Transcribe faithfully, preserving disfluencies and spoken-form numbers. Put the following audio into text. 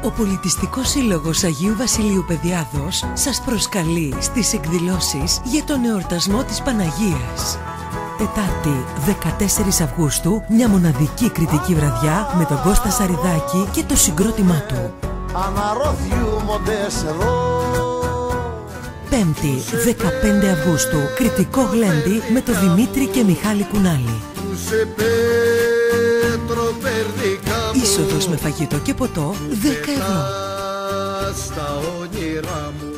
Ο Πολιτιστικός Σύλλογος Αγίου Βασιλείου Παιδιάδος σας προσκαλεί στις εκδηλώσεις για τον εορτασμό της Παναγίας. Τετάρτη δεκατέσσερις Αυγούστου, μια μοναδική κριτική βραδιά με τον Κώστα Σαριδάκη και το συγκρότημά του. Πέμπτη δεκαπέντε Αυγούστου, κριτικό γλέντι με τον Δημήτρη και Μιχάλη Κουνάλη. Είσοδος με φαγητό και ποτό δέκα ευρώ.